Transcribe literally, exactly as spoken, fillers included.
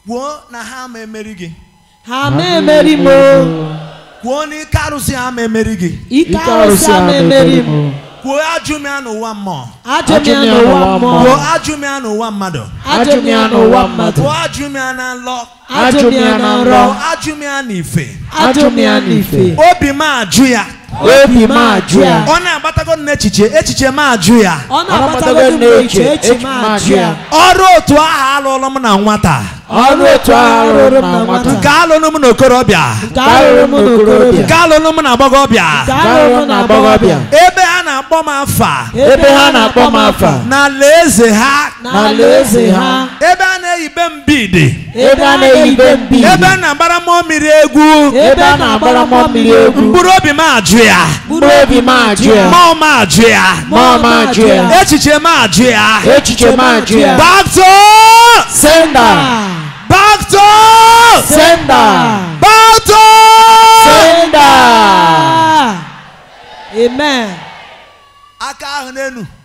Kwuo na ha ma emeri gị. Ha ma emeri mo. Kwuo na ike arụsị ha ma emeri gị. Ike arụsị ha ma emeri mo. Kwuo ajụmịa n'ụwa mmụọ. Ajụmịa n'ụwa mmụọ. Kwuo ajụmịa n'ụwa mmadụ. Ajụmịa n'ụwa mmadụ. Kwuo ajụmịa na nlọ. Ajụmịa na nrọ. Ajụmịa n'ife. Ajụmịa n'ife. Obi m ajụ ya. Obi m ajụ ya. Ọ na-agbatago n'echiche, echiche m ajụ ya. Ọ na-agbatago n'echiche, echiche m ajụ ya. Ọrụ otu aha alụrụ m na nwata. Ọrụ otu aha alụrụ m na nwata. Nke alụrụ m n'okorobịa. Nke alụrụ m n'okorobịa. Nke alụrụ m n'agbọghọbịa. Nke alụrụ m n'agbọghọbịa. Ebe ha na-akpọ m afa. Ebe ha na-akpọ m afa. N'alaeze ha. N'alaeze ha. Ebe a na-eyibe m bidi. Ebe a na-eyibe m bidi. Ebe a na-agbara mmụọ mmiri egwu. Ebe a na-agbara mmụọ mmiri egwu. Mkpụrụ obi m ajụ ya. Mkpụrụ obi m ajụ ya. Mmụọ m ajụ ya. Mmụọ m ajụ ya. Echiche m ajụ ya. Echiche m ajụ ya. Back to sender. Back to sender. Back to sender. Amen. Aka ahụ n'enu.